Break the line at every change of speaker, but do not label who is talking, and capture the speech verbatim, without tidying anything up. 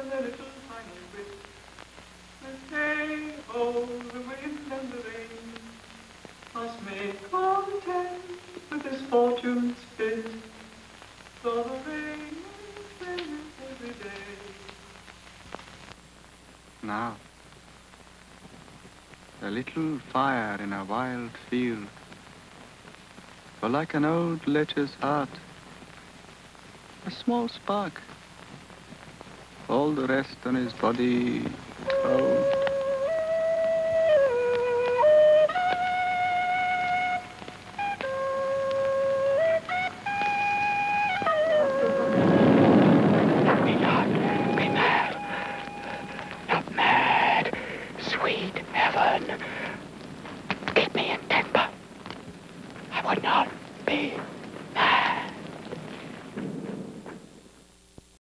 and their little tiny wit. They say, oh, the wind and the rain must make content with this fortune's fit. For the rain is raining every day.
Now, a little fire in a wild field, for like an old lecher's heart, a small spark, all the rest on his body cold.